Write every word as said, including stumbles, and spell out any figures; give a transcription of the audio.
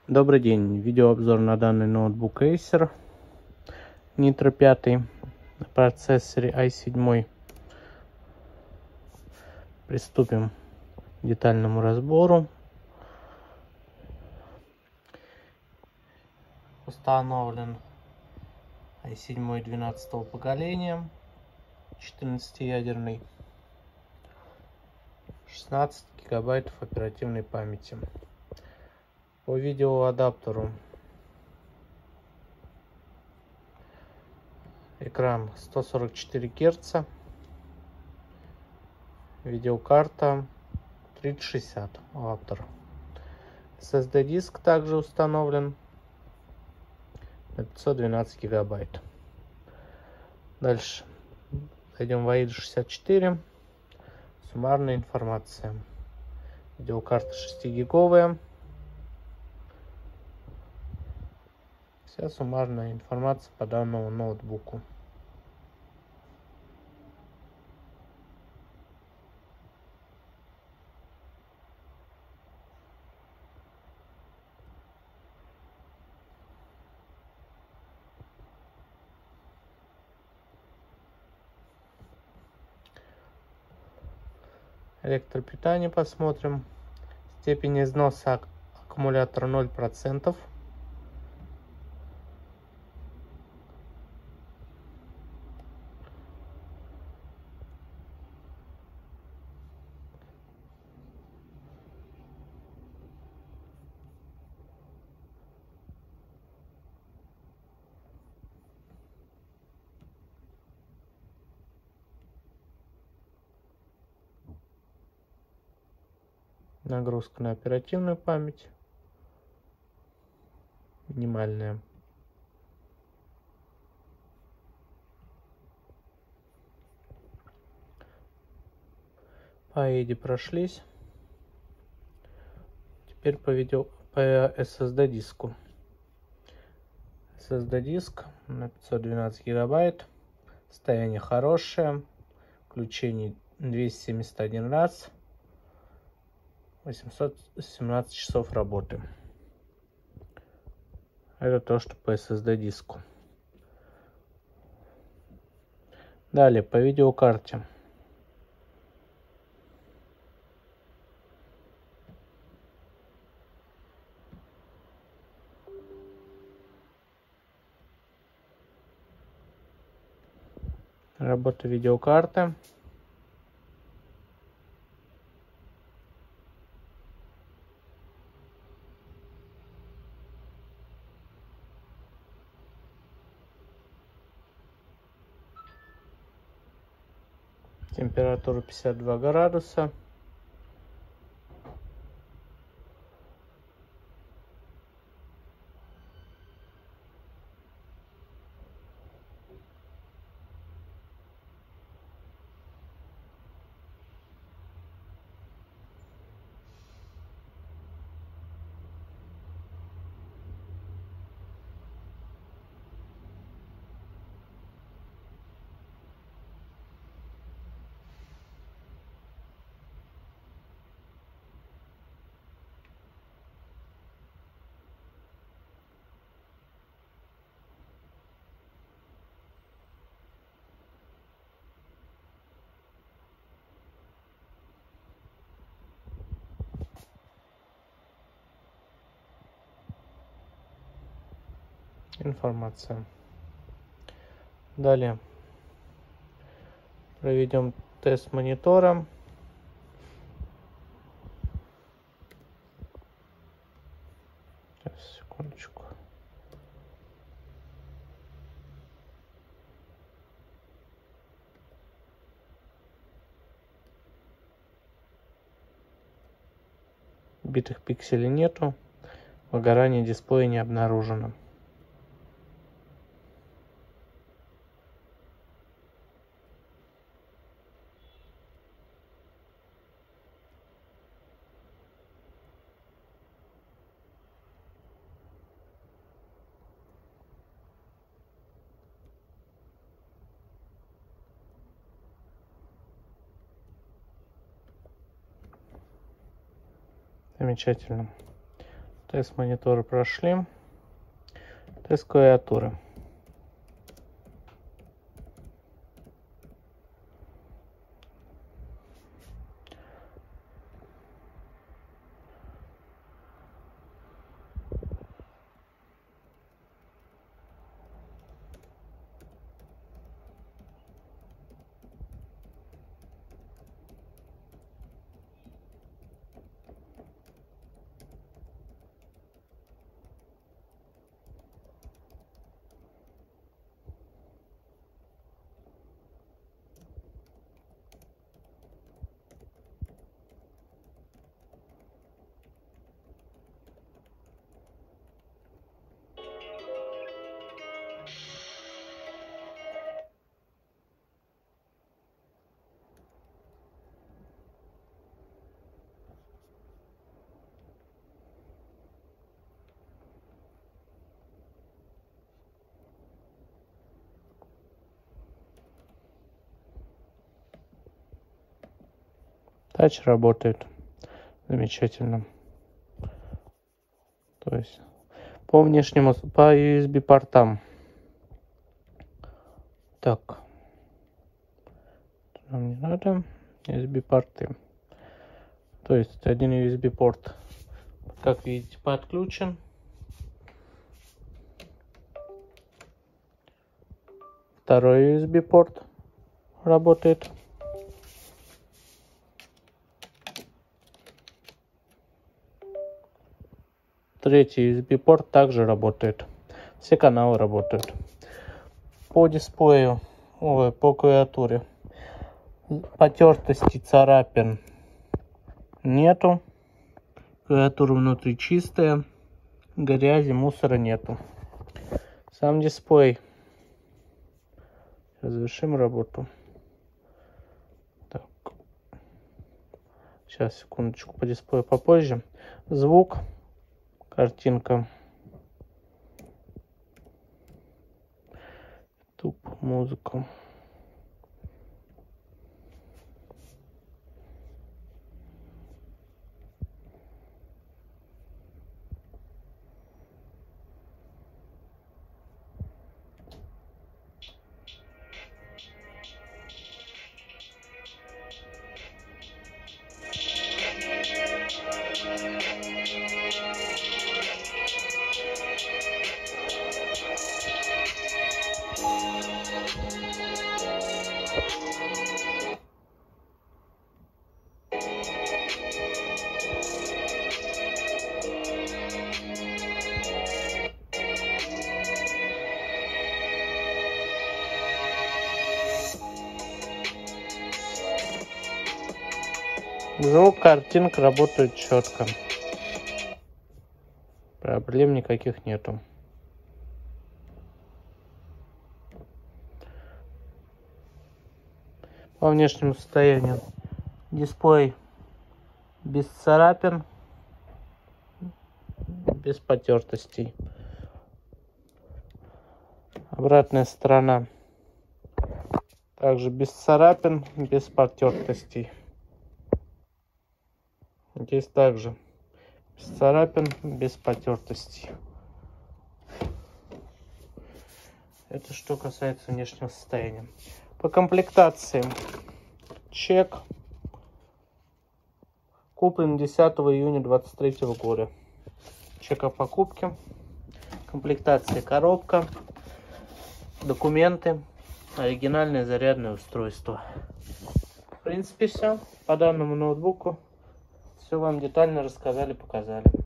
Добрый день, видеообзор на данный ноутбук Acer Nitro пять на процессоре ай семь. Приступим к детальному разбору. Установлен ай семь двенадцатого поколения, четырнадцатиядерный, шестнадцать гигабайтов оперативной памяти. По видеоадаптеру экран сто сорок четыре герца, видеокарта тридцать шестьдесят Aptor. эс эс ди диск также установлен на пятьсот двенадцать гигабайт. Дальше зайдем в аида шестьдесят четыре. Суммарная информация. Видеокарта шестигиговая. Вся суммарная информация по данному ноутбуку. Электропитание посмотрим. Степень износа аккумулятора ноль процентов. Нагрузка на оперативную память минимальная. По аиде прошлись. Теперь по видео по эс эс ди диску. эс эс ди диск на пятьсот двенадцать гигабайт. Состояние хорошее. Включение двести семьдесят один раз. восемьсот семнадцать часов работы. Это то, что по эс эс ди диску. Далее по видеокарте. Работа видеокарты. Температура пятьдесят два градуса. Информация. Далее проведем тест монитора. Сейчас, секундочку. Битых пикселей нету. Выгорание дисплея не обнаружено. Замечательно. Тест монитора прошли. Тест клавиатуры. Тач работает замечательно. То есть по внешнему, по ю эс би портам. Так. Нам не надо. ю эс би порты. То есть один ю эс би порт, как видите, подключен. Второй ю эс би порт работает. Третий ю эс би порт также работает. Все каналы работают. По дисплею, ой, по клавиатуре потертости, царапин нету. Клавиатура внутри чистая. Грязи, мусора нету. Сам дисплей. Сейчас завершим работу. Так. Сейчас, секундочку, по дисплею попозже. Звук. Картинка. Туп, музыка. Звук, картинка работает четко. Проблем никаких нету. По внешнему состоянию дисплей без царапин, без потертостей. Обратная сторона также без царапин, без потертостей. Здесь также без царапин, без потертостей. Это что касается внешнего состояния. По комплектации. Чек. Куплен десятого июня две тысячи двадцать третьего года. Чек о покупке. Комплектация: коробка, документы, оригинальное зарядное устройство. В принципе, все. По данному ноутбуку все вам детально рассказали, показали.